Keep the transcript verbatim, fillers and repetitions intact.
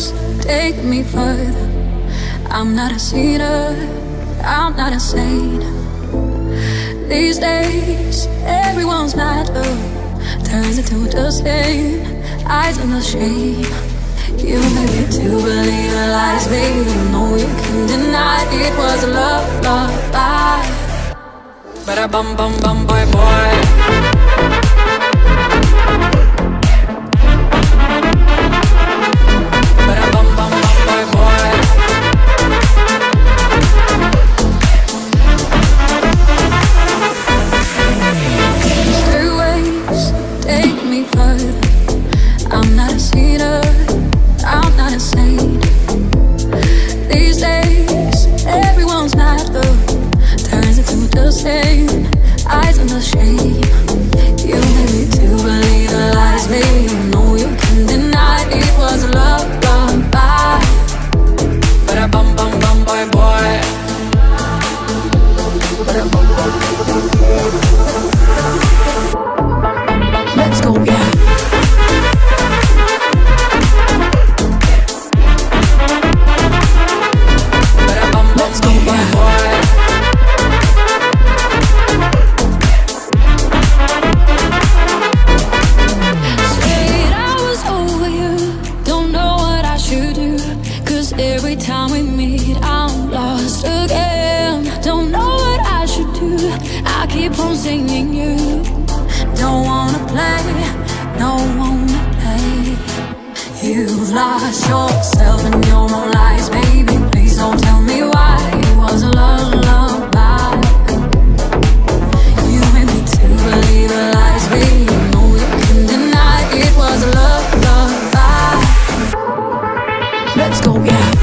ways take me further. I'm not a sinner, I'm not a saint. These days, everyone's mad love turns into the same. Eyes on the shame. You made me to believe the lies, baby. You know you can deny it was a love, love, lie. But I bum bum bum boy boy. But I bum bum bum boy boy. Through ways take me further. I'm not a sinner, I'm not a saint. These days, everyone's mad love turns into the same. Eyes on the shame. You made me to believe the lies, baby. You know you can deny it was a love, love, lie. But I bum bum bum boy boy. But I bum bum bum boy. Let's go, yeah. Singing you, don't wanna play, no wanna play. You've lost yourself in your own lies, baby. Please don't tell me why it was a lullaby. You made me to believe the lies, baby. You know you can deny it was a love, love lie. Let's go, yeah.